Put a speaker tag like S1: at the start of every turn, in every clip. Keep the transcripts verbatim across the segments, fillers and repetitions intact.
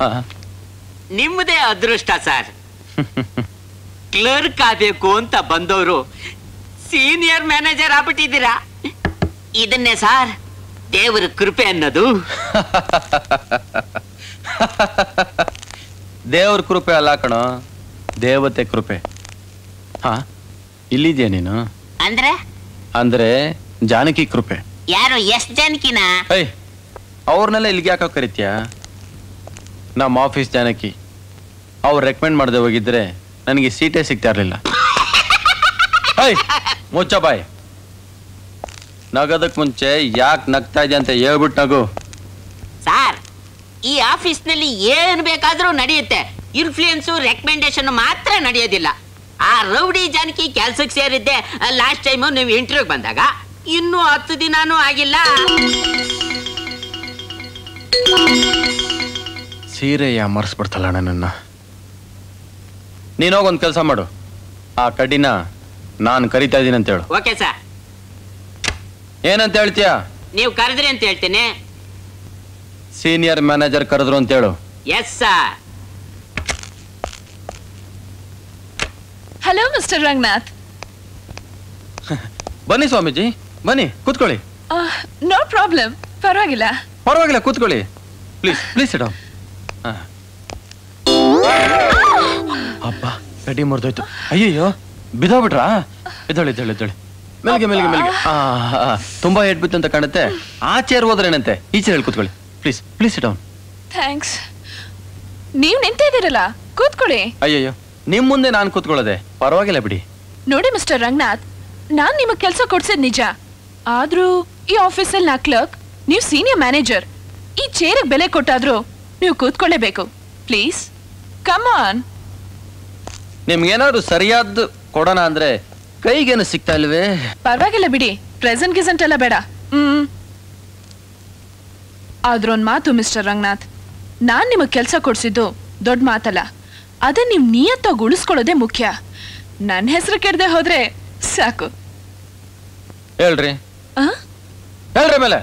S1: ನಿಮ್ಮದೇ ಅದೃಷ್ಟ sir. Clerk ಆಗಬೇಕು ಅಂತ ಬಂದವರು ಸೀನಿಯರ್ ಮ್ಯಾನೇಜರ್ ಆಗ್ಬಿಟ್ಟಿದ್ದೀರಾ. ಇದನ್ನೇ ಸಾರ್ ದೇವರ ಕೃಪೆ ಅನ್ನೋದು.
S2: ದೇವರ ಕೃಪೆ ಅಲ್ಲ ಕಣೋ, ದೇವತೆ ಕೃಪೆ. ಹಾ, ಇಲ್ಲಿದ್ಯಾ ನೀನು?
S1: ಅಂದ್ರೆ
S2: ಅಂದ್ರೆ ಜಾನಕಿ ಕೃಪೆ.
S1: ಯಾರು? ಎಷ್ಟ್ ಜಾನಕಿನ?
S2: ಏಯ್, ಅವ್ರನ್ನೆಲ್ಲ ಇಲ್ಲಿಗೆ ಯಾಕೆ ಕರಿತೀಯ? ನಮ್ಮ ಆಫೀಸ್ ಜಾನಕಿ. ಅವ್ರು ರೆಕಮೆಂಡ್ ಮಾಡದೆ ಹೋಗಿದ್ರೆ ನನಗೆ ಸೀಟೇ ಸಿಗ್ತಾ ಇರ್ಲಿಲ್ಲ. ಏಯ್, ಮುಚ್ಚ ಬಾಯ್. ನಗೋದಕ್ ಮುಂಚೆ ಯಾಕೆ ನಗ್ತಾ ಇದೆಯಾ ಅಂತ ಹೇಳ್ಬಿಟ್ಟು ನಗು.
S1: ಸಾರ್, ಈ ಆಫೀಸ್ ನಲ್ಲಿ ಏನ್ ಬೇಕಾದ್ರೂ ನಡೆಯುತ್ತೆ, ಇನ್ಫ್ಲೂಯೆನ್ಸ್ ರೆಕಮೆಂಡೇಶನ್ ಮಾತ್ರ ನಡೆಯೋದಿಲ್ಲ. ಆ ರೌಡಿ ಜಾನಕಿ ಕೆಲ್ಸಕ್ಕೆ ಸೇರಿದ್ದೆ ಲಾಸ್ಟ್ ಟೈಮ್ ನೀವು ಇಂಟರ್ವ್ಯೂ ಬಂದಾಗ. ಇನ್ನೂ ಹತ್ತು ದಿನಾನೂ ಆಗಿಲ್ಲ.
S2: ಸೀರೆಯ ಮರ್ಸ್ಬಿಡ್ತಲ್ಲ ನನ್ನನ್ನ. ನೀನೋಗೊಂದು ಕೆಲಸ ಮಾಡು, ಆ ಕಡ್ಡಿನ ನಾನು ಕರಿತಾ ಇದ್ದೀನಿ ಅಂತ ಹೇಳು.
S1: Okay sir.
S2: ಏನಂತ ಹೇಳ್ತೀಯ?
S1: ನೀವು ಕರೆದ್ರಿ ಅಂತ ಹೇಳ್ತೀನಿ.
S2: ಸೀನಿಯರ್ ಮ್ಯಾನೇಜರ್ ಕರೆದ್ರು ಅಂತ ಹೇಳು.
S1: Yes sir.
S3: Hello mister Ranganath.
S2: ಬನ್ನಿ ಸ್ವಾಮೀಜಿ, ಬನ್ನಿ ಕೂತ್ಕೊಳ್ಳಿ.
S3: ನೋ ಪ್ರಾಬ್ಲಮ್, ಪರವಾಗಿಲ್ಲ
S2: ಪರವಾಗಿಲ್ಲ, ಕೂತ್ಕೊಳ್ಳಿ. ಪ್ಲೀಸ್ ಪ್ಲೀಸ್ ಇಡ. ಅಪ್ಪ, ಕಡ್ಡಿ ಮುರಿದೋಯ್ತು. ಅಯ್ಯಯ್ಯೋ, ಬಿದ್ದೋಗ್ಬಿಟ್ರಾ? ಎದ್ದೊಳಿ ಎದ್ದೊಳಿ ಎದ್ದೊಳಿ. ಮೆಲ್ಗೆ ಮೆಲ್ಗೆ ಮೆಲ್ಗೆ. ತುಂಬಾ ಏಟ್ ಬಿತ್ತು ಅಂತ ಕಾಣುತ್ತೆ. ಆ ಚೇರ್ ಹೋದ್ರೇನಂತೆ, ಈ ಚೇರ್ ಹೇಳಿ ಕೂತ್ಕೊಳ್ಳಿ. ಪ್ಲೀಸ್ ಪ್ಲೀಸ್ ಇಡ.
S3: ಥ್ಯಾಂಕ್ಸ್. ನೀವು ನಿಂತಿದ್ದೀರಲ್ಲ, ಕೂತ್ಕೊಳ್ಳಿ.
S2: ಅಯ್ಯಯ್ಯೋ, ನಿಮ್ ಮುಂದೆ ನಾನು ಕೂತ್ಕೊಳ್ಳೋದೆ, ಪರವಾಗಿಲ್ಲ ಬಿಡಿ.
S3: ನೋಡಿ ಮಿಸ್ಟರ್ ರಂಗನಾಥ್, ನಾನ್ ನಿಮಗ್ ಕೆಲಸ ಕೊಡ್ಸಿದ್ ನಿಜ. ಆದ್ರೂ ಈ ಆಫೀಸಲ್ಲಿ ನಾ ಕ್ಲರ್ಕ್, ನೀವು ಸೀನಿಯರ್ ಮ್ಯಾನೇಜರ್. ಈ ಚೇರಿಗೆ ಬೆಲೆ ಕೊಟ್ಟಾದ್ರೂ ನೀವು ಕೂತ್ಕೊಳ್ಳೇಬೇಕು. Please come on.
S2: ನಿಮ್ಗೇನಾದ್ರು ಸರಿಯಾದ್ದು ಕೊಡೋಣ ಅಂದ್ರೆ ಕೈಗೇನು ಸಿಗ್ತಾ ಇಲ್ವೇ?
S3: ಪರವಾಗಿಲ್ಲ ಬಿಡಿ, ಪ್ರೆಸೆಂಟ್ ಗಿಸೆಂಟ್ ಎಲ್ಲ ಬೇಡ. ಹ್ಮ್ ಆದ್ರೊಂದ್ ಮಾತು ಮಿಸ್ಟರ್ ರಂಗನಾಥ್, ನಾನ್ ನಿಮಗ್ ಕೆಲಸ ಕೊಡ್ಸಿದ್ದು ದೊಡ್ಡ ಮಾತಲ್ಲ. ಅದನ್ನ ನೀವ್ ನಿಯತ್ತಾಗಿ ಉಳಿಸ್ಕೊಳ್ಳೋದೇ ಮುಖ್ಯ. ನನ್ನ ಹೆಸರು ಕೆಡದೆ ಹೋದ್ರೆ ಸಾಕು.
S2: ಹೇಳ್ರಿ ಹೇಳ್ರಿ. ಮೇಲೆ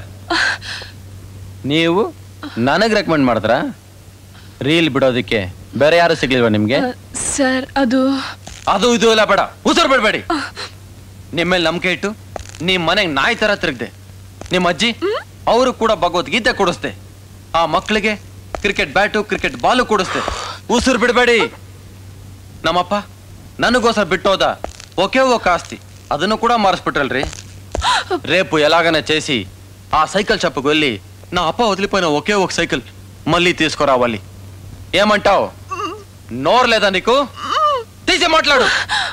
S2: ನೀವು ನನಗ್ ರೆಕಮೆಂಡ್ ಮಾಡಿದ್ರ ರೀಲ್ ಬಿಡೋದಿಕ್ಕೆ? ಬೇರೆ ಯಾರು ಸಿಗ್ಲಿಲ್ವಾ ನಿಮ್ಗೆ?
S3: ಸರ್, ಅದು
S2: ಅದು ಇದು ಎಲ್ಲ ಬೇಡ, ಉಸಿರು ಬಿಡ್ಬೇಡಿ. ನಿಮ್ಮೇಲೆ ನಂಬಿಕೆ ಇಟ್ಟು ನಿಮ್ ಮನೆಗ್ ನಾಯಿ ತರ ತಿರುಗ್ದೆ. ನಿಮ್ ಅಜ್ಜಿ ಅವರು ಕೂಡ ಭಗವದ್ಗೀತೆ ಕೊಡಿಸ್ದೆ. ಆ ಮಕ್ಕಳಿಗೆ ಕ್ರಿಕೆಟ್ ಬ್ಯಾಟು ಕ್ರಿಕೆಟ್ ಬಾಲು ಕೊಡಿಸ್ದೆ. ಉಸಿರು ಬಿಡಬೇಡಿ. ನಮ್ಮಪ್ಪ ನನಗೋಸ್ಕರ ಬಿಟ್ಟೋದ ಒಕೆ ಒಕ್ಕ ಆಸ್ತಿ, ಅದನ್ನು ಕೂಡ ಮಾರಿಸ್ಬಿಟ್ರಲ್ರಿ. రేపు ఎలాగనే చేసి ఆ సైకిల్ షాప్కి వెళ్ళి నా అప్ప వదిలిపోయిన ఒకే ఒక సైకిల్ మళ్ళీ తీసుకురావాలి. ఏమంటావు? నోరు లేదా నీకు? తీసి మాట్లాడు.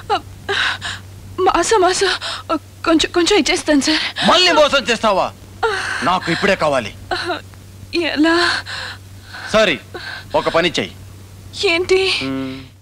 S3: మాస మాస కొంచెం కొంచెం ఇచ్చేస్తాను సార్.
S2: మళ్ళీ మోసం చేస్తావా? నాకు ఇప్పుడే కావాలి.
S3: ఎలా?
S2: సరే, ఒక పని చెయ్యి.
S3: ఏంటి?